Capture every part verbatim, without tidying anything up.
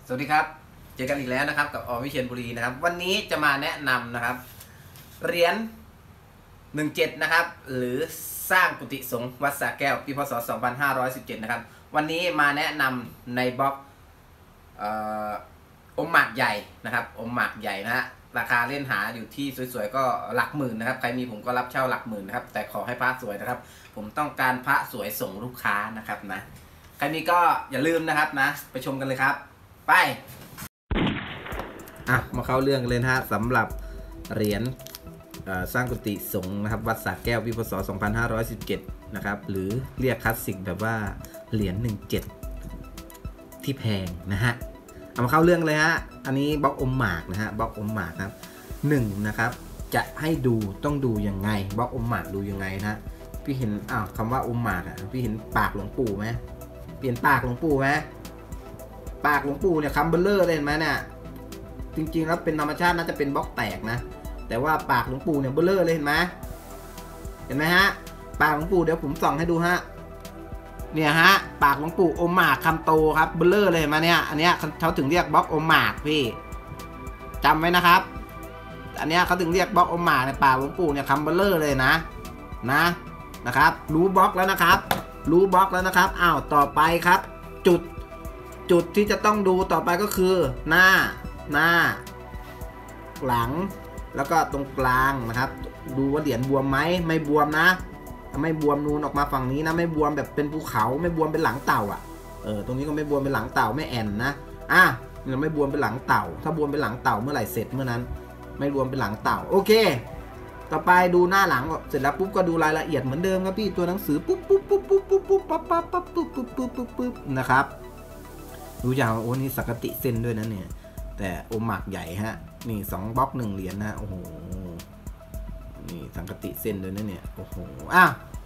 สวัสดีครับเจอกันอีกแล้วนะครับกับอวิเชียรบุรีนะครับวันนี้จะมาแนะนำนะครับเหรียญหนึ่งเจ็ดนะครับหรือสร้างกุฏิสงฆ์วัดสระแก้วปีพศสองพันห้าร้อยสิบเจ็ดนะครับวันนี้มาแนะนำในบล็อกอมหมากใหญ่นะครับอมหมากใหญ่นะฮะราคาเล่นหาอยู่ที่สวยๆก็หลักหมื่นนะครับใครมีผมก็รับเช่าหลักหมื่นนะครับแต่ขอให้พระสวยนะครับผมต้องการพระสวยส่งลูกค้านะครับนะใครมีก็อย่าลืมนะครับนะไปชมกันเลยครับไปอ่ะมาเข้าเรื่องเลยนะฮะสำหรับเหรียญสร้างกุฏิสงฆ์นะครับวัดสระแก้วปีพศสองพันห้าร้อยสิบเจ็ดนะครับหรือเรียกคลาสสิกแบบว่าเหรียญหนึ่งเจ็ดที่แพงนะฮะเอามาเข้าเรื่องเลยฮะอันนี้บล็อกอมหมากนะฮะบล็อกอมหมากครับหนึ่งนะครับจะให้ดูต้องดูยังไงบล็อกอมหมากดูยังไงนะพี่เห็นอ้าวคำว่าอมหมากอ่ะพี่เห็นปากหลวงปู่ไหมเปลี่ยนปากหลวงปู่ไหมปากหลวงปู่เนี่ยคำเบลเลอร์เลยเห็นไหมเนี่ยจริงๆแล้วเป็นธรรมชาติน่าจะเป็นบล็อกแตกนะแต่ว่าปากหลวงปู่เนี่ยเบลเลอร์เลยเห็นไหมเห็นไหมฮะปากหลวงปู่เดี๋ยวผมส่องให้ดูฮะเนี่ยฮะปากหลวงปู่อมหมากคำโตครับเบลเลอร์เลยเห็นไหมเนี่ยอันเนี้ยเขาถึงเรียกบล็อกอมหมากพี่จำไว้นะครับอันเนี้ยเขาถึงเรียกบล็อกอมหมากในปากหลวงปู่เนี่ยคำเบลเลอร์เลยนะนะนะครับรู้บล็อกแล้วนะครับรู้บล็อกแล้วนะครับอ้าวต่อไปครับจุดจุดที่จะต้องดูต่อไปก็คือหน้าหน้าหลังแล้วก็ตรงกลางนะครับดูว่าเหรียญบวมไหมไม่บวมนะไม่บวมนูนออกมาฝั่งนี้นะไม่บวมแบบเป็นภูเขาไม่บวมเป็นหลังเต่าอ่ะเออตรงนี้ก็ไม่บวมเป็นหลังเต่าไม่แอนนะอ่ะเราไม่บวมเป็นหลังเต่าถ้าบวมเป็นหลังเต่าเมื่อไหร่เสร็จเมื่อนั้นไม่บวมเป็นหลังเต่าโอเคต่อไปดูหน้าหลังเสร็จแล้วปุ๊บก็ดูรายละเอียดเหมือนเดิมครับพี่ตัวหนังสือปุ๊บปุ๊บปุ๊บปุ๊บปุ๊บปุ๊บปั๊บปั๊บปั๊บปุ๊บปุ๊บปุ๊บปุ๊บปุ๊บนะครับดูอย่างโอ้นี่สังกติเส้นด้วยนะเนี่ยแต่อมหมากใหญ่ฮะนี่สองบล็อกหนึ่งเหรียญนะโอ้โหนี่สังกติเส้นด้วยนะเนี่ยโอ้โหอ่ะ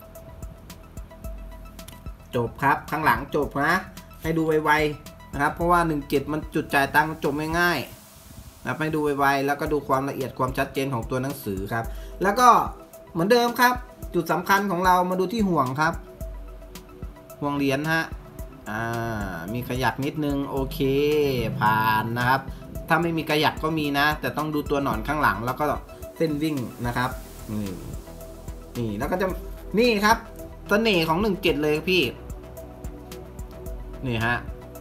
จบครับข้างหลังจบนะให้ดูไวๆนะครับเพราะว่าหนึ่งเจ็ดมันจุดจ่ายตังค์จบไม่ง่ายนะให้ดูไวๆแล้วก็ดูความละเอียดความชัดเจนของตัวหนังสือครับแล้วก็เหมือนเดิมครับจุดสำคัญของเรามาดูที่ห่วงครับห่วงเหรียญฮะอ่ามีขยักนิดนึงโอเคผ่านนะครับถ้าไม่มีขยักก็มีนะแต่ต้องดูตัวหนอนข้างหลังแล้วก็เส้นวิ่งนะครับนี่นี่แล้วก็จะนี่ครับเสน่ห์ของหนึ่งเจ็ดเลยพี่นี่ฮะ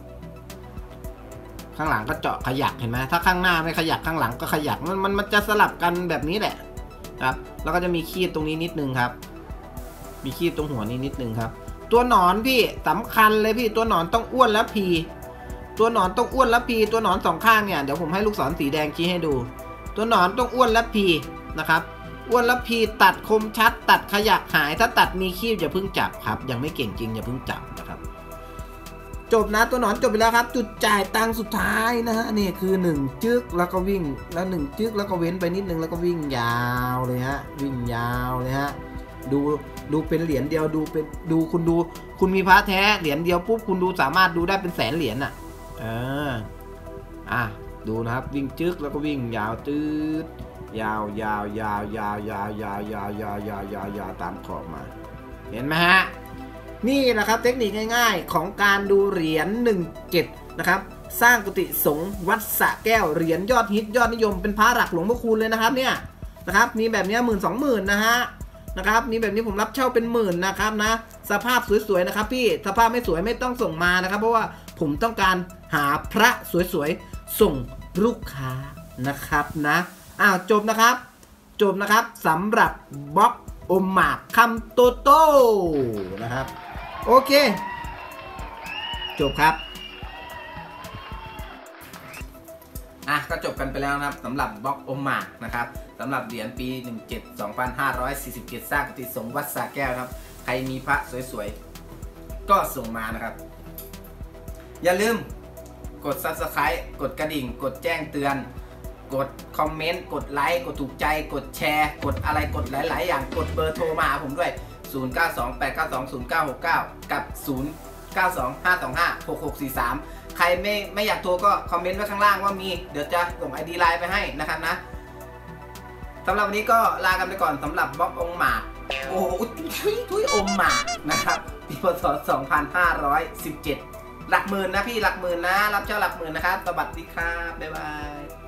ข้างหลังก็เจาะขยักเห็นไหมถ้าข้างหน้าไม่ขยักข้างหลังก็ขยักมันมันมันจะสลับกันแบบนี้แหละครับแล้วก็จะมีขีดตรงนี้นิดนึงครับมีขีดตรงหัวนี้นิดนึงครับตัวหนอนพี่สำคัญเลยพี่ตัวหนอนต้องอ้วนและพีตัวหนอนต้องอ้วนและพีตัวหนอนสองข้างเนี่ยเดี๋ยวผมให้ลูกศรสีแดงชี้ให้ดูตัวหนอนต้องอ้วนและพีนะครับอ้วนและพีตัดคมชัดตัดขยักหายถ้าตัดมีคีบอย่าเพิ่งจับครับยังไม่เก่งจริงอย่าเพิ่งจับนะครับจบนะตัวหนอนจบไปแล้วครับจุดจ่ายตังค์สุดท้ายนะฮะนี่คือหนึ่งจึ๊กแล้วก็วิ่งแล้วหนึ่งจึ๊กแล้วก็เว้นไปนิดนึงแล้วก็วิ่งยาวเลยฮะวิ่งยาวเลยฮะดูดูเป็นเหรียญเดียวดูเป็นดูคุณดูคุณมีพระแท้เหรียญเดียวปุ๊บคุณดูสามารถดูได้เป็นแสนเหรียญอ่ะเอออ่ะดูนะครับวิ่งจึ๊กแล้วก็วิ่งยาวตืดยาวยาวยาวยาวยาวยาวยาวยาวยาวยาวยาวตามขอบมาเห็นไหมฮะนี่แหละครับเทคนิคง่ายๆของการดูเหรียญหนึ่งเจ็ดนะครับสร้างกุฏิสงฆ์วัดสระแก้วเหรียญยอดฮิตยอดนิยมเป็นพระหลักหลวงพ่อคูณเลยนะครับเนี่ยนะครับมีแบบนี้หมื่นสองหมื่นนะฮะนะครับมีแบบนี้ผมรับเช่าเป็นหมื่นนะครับนะสภาพสวยๆนะครับพี่สภาพไม่สวยไม่ต้องส่งมานะครับเพราะว่าผมต้องการหาพระสวยๆส่งลูกค้านะครับนะอ้าวจบนะครับจบนะครับสำหรับบล็อกอมหมากคำโตโต้นะครับโอเคจบครับอ่ะก็จบกันไปแล้วนะครับสำหรับบล็อกอมหมากนะครับสำหรับเหรียญปีหนึ่งเจ็ด สองพันห้าร้อยสี่สิบเจ็ดสร้างกุฏิสงฆ์วัดสระแก้วนะครับใครมีพระสวยๆก็ส่งมานะครับอย่าลืมกด ซับสไครบ์ กดกระดิ่งกดแจ้งเตือนกดคอมเมนต์กดไลค์กดถูกใจกดแชร์กดอะไรกดหลายๆอย่างกดเบอร์โทรมาหาผมด้วยศูนย์ เก้า สอง แปด เก้า สอง ศูนย์ เก้า หก เก้ากับศูนย์ เก้า สอง ห้า สอง ห้า หก หก สี่ สามใครไม่ไม่อยากโทรก็คอมเมนต์ไว้ข้างล่างว่ามีเดี๋ยวจะส่ง ไอ ดี ไลน์ไปให้นะครับนะสำหรับวันนี้ก็ลากันไปก่อนสำหรับบล็อกองค์หมากโอ้โหทุยทุยอมหมากนะครับปีพศสองพันห้าร้อยสิบเจ็ดหลักหมื่นนะพี่หลักหมื่นนะรับเช่าหลักหมื่นนะครับสวัสดีครับบ๊ายบาย